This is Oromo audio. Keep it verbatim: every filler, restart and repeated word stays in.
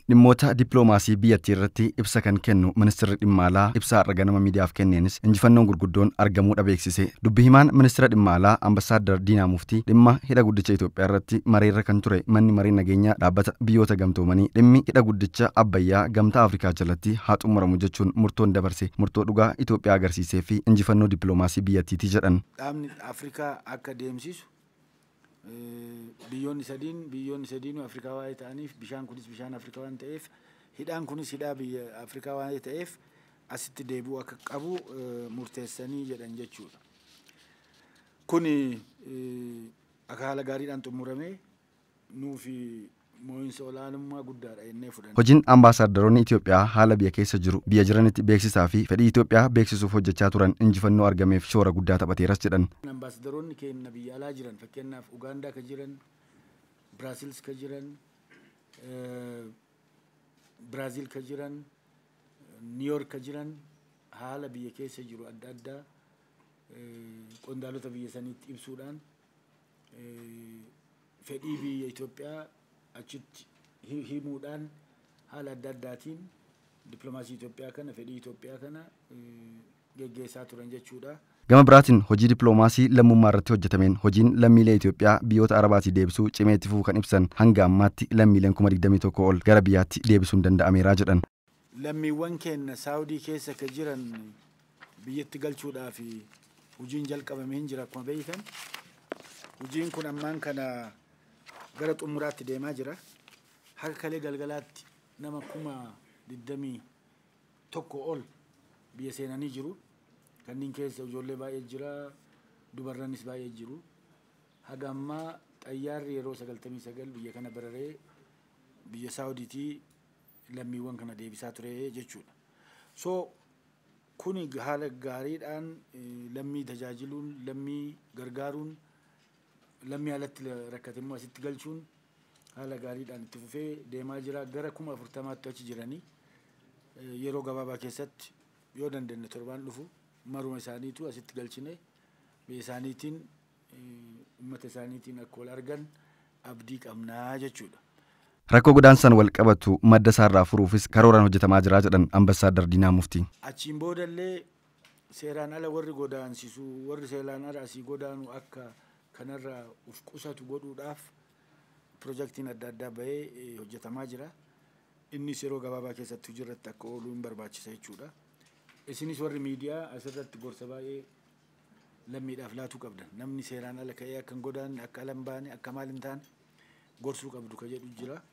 dhimmoota dippiloomaasii biyyattiirratti ibsa kan kennu ministeerri dhimma alaa ibsa har'a ganama miidiyaaf kenneenis injifannoon gurguddoon argamuudha beeksise. Dubbi himaan ministeera dhimma alaa ambasaaddar Diinaa Muftii dhimma hidha guddicha Itiyoophiyaa irratti mareerra kan ture manni marii nageenyaa dhaabbata biyyoota gamtoomanii dhimmi hidha guddicha Abbayyaa gamtaa Afrikaa jalatti haa xumuramu jechuun murtoon dabarse murtoo dhugaa Itiyoophiyaa agarsiisee fi injifannoo dippiloomaasii biyyattiitii jedhan. Dhaabni Afrikaa akka deemsisu biyyoonni sadiin biyyoonni sadiin Afrikaa waa'ee ta'aniif bishaan kunis bishaan Afrikaa waan ta'eef hidhaan kunis hidhaa biyya Afrikaa waa'ee ta'eef asitti deebi'uu akka qabu murteessanii jedhan jechuudha. Kuni akka haala gaariidhaan xumuramee nuufi moo'insa olaanummaa guddaadha jennee fudhanna. Hojiin ambaasaaddaroonni Itiyoophiyaa haala biyya keessa jiru biyya jiranitti beeksisaa fi fedhii Itiyoophiyaa beeksisuuf hojjechaa turan injifannoo argameef shoora guddaa taphateeras jedhan. Ambaasaaddaroonni keenya biyya alaa jiran fakkeenyaaf Ugaandaa ka jiran, Biraazil ka jiran, Biraazil ka jiran, Niiyoork ka jiran haala biyya keessa jiru adda addaa qondaalota biyya saniitti ibsuudhaan fedhii biyya Itiyoophiyaa achitti himuudhaan haala adda addaatiin dippiloomaasii Itiyoophiyaa kana fedhii Itiyoophiyaa kana geggeessaa turan jechuudha. Gama biraatiin hojii dippiloomaasii lammummaa irratti hojjetameen hojiin lammiilee Itiyoophiyaa biyyoota Arabaatii deebisuu cimee itti fufuu kan ibsan hanga ammaatti lammiileen kuma digdamii tokko ol gara biyyaatti deebisuun danda'ameera jedhan. Lammiiwwan keenya Saawudii keessa ka jiran biyyatti galchuudhaaf hojiin jalqabamee hin jira akkuma beeytan. Hojiin kun ammaan kana gara xumuraatti deemaa jira. Harka kalee galgalaatti nama kuma digdamii tokko ol biyya seenanii jiru. Kanneen keessa ijoollee baay'ee jira, dubarranis baay'ee jiru. Haga ammaa xayyaarri yeroo sagaltamii sagal biyya kana bararee biyya Saawudiitii lammiiwwan kana deebisaa ture jechuudha. So kuni haala gaariidhaan lammii tajaajiluun, lammii gargaaruun, lammii alatti rakkate immoo asitti galchuun haala gaariidhaan itti fufee deemaa jira. Gara kuma afurtamaatti achi jiranii yeroo gabaabaa keessatti yoo dandeenye torbaan dhufu maruma isaaniitu asitti galchine biyya isaaniitiin uummata isaaniitiin akka wal argan abdii qabnaa jechuudha. Rakkoo godaansaan wal qabatu madda isaarraa furuufis karooraan hojjetamaa jira jedhan ambasaaddar Diinaa Muftii. Achiin boodallee seeraan ala warri godaansisu warri seeraan ala asii godaanu akka kanarraa uf qusatu godhuudhaaf piroojeektiin adda addaa bahee hojjetamaa jira. Innis yeroo gabaabaa keessatti hojiirratti akka ooluu hin barbaachisa jechuudha. Isinis warri miidiyaa asirratti gorsa baay'ee lammiidhaaf laatuu qabdan. Namni seeraan ala ka'ee akka hin godaanne, akka ala hin baane, akka maal hin taane gorsuu qabdu ka jedhu jira.